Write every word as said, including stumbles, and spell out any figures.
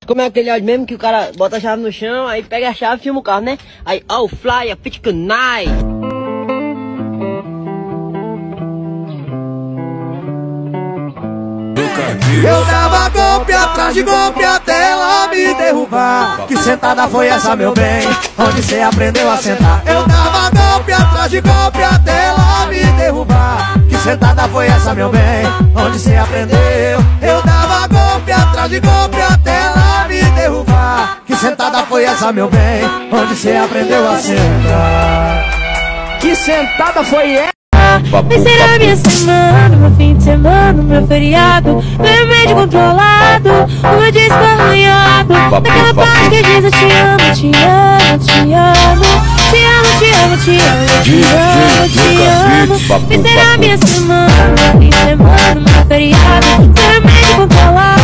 Como é aquele áudio mesmo que o cara bota a chave no chão, aí pega a chave e filma o carro, né? Aí, oh, fly, a pitch night. Eu dava golpe atrás de golpe até ela me derrubar. Que sentada foi essa, meu bem? Onde cê aprendeu a sentar? Eu dava golpe atrás de golpe até ela me derrubar. Que sentada foi essa, meu bem? Onde cê aprendeu? Eu dava golpe atrás de golpe até ela me derrubar. Que sentada foi essa, meu bem? Onde cê aprendeu a sentar? Que sentada foi essa? Vai ser a minha semana, meu fim de semana, meu feriado, meu remédio controlado, o meu disco arranhado, daquela parte que diz eu te amo, te amo, te amo, te amo, te amo, te amo, te amo, te amo. Vai ser a minha semana, meu fim de semana, meu feriado, meu remédio controlado.